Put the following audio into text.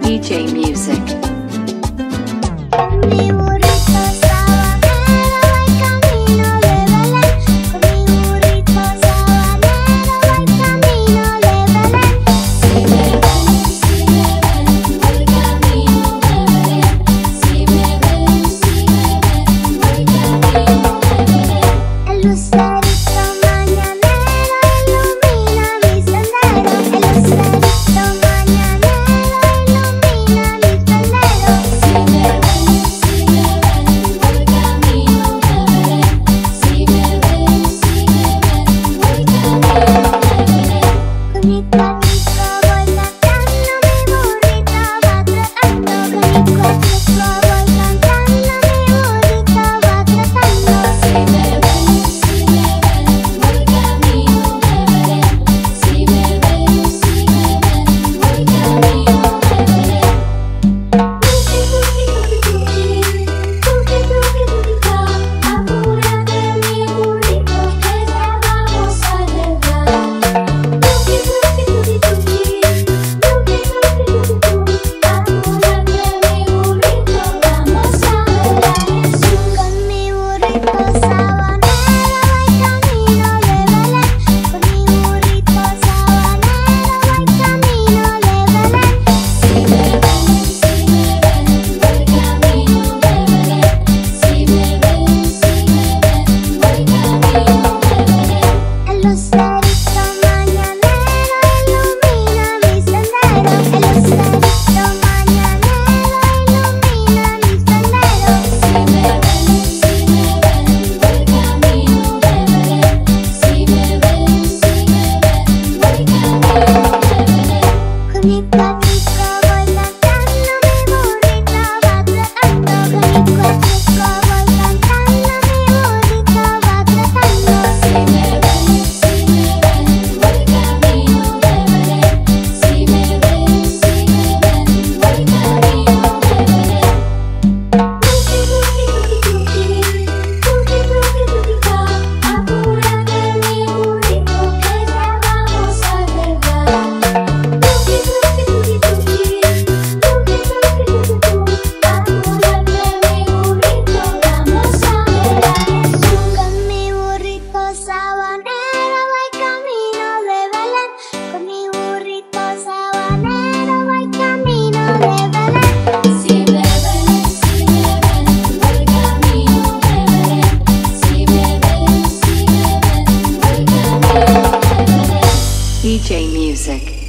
TJ.MUSIC. Mi burrito sabanero va camino de Belén. Con mi burrito sabanero va camino de Belén. Si me ven, voy camino de Belén. Si me ven, voy camino de Belén. El lucerito mañanero ilumina mi sendero. El lucerito mañanero ilumina mi sendero. Si me ven, voy camino de Belén. Si me ven, voy camino de Belén. Con mi cuernico voy cantando, mi burrito va trotando. Con mi cuernico voy cantando, mi burrito va trotando. Si me ven, voy camino de Belén. Si me ven, voy camino de Belén. Apúrate mi burrito que ya vamos a llegar. Apúrate mi burrito, vamos a bailar el sur. Con mi burrito sabanero voy camino de Belén. Con mi burrito sabanero voy camino de Belén. Si me ven, voy camino de Belén. Si me ven, voy camino de Belén. El lucerito mañanero ilumina mi sendero. El lucerito mañanero ilumina mi sendero. Si me ven, voy camino de Belén. Si me ven, voy camino de Belén. Con mi cuernico voy cantando, mi burrito va trotando. Con mi cuernico voy cantando, mi burrito va trotando. Si me ven, voy camino de Belén. Si me ven, voy camino de Belén. Apúrate mi burrito que ya vamos a llegar. Apúrate mi burrito, vamos a bailar el sur. Con mi burrito sabanero voy camino de Belén. Con mi burrito sabanero voy camino de Belén. Si me ven, voy camino de Belén. Si me ven, voy camino de Belén. TJ.MUSIC.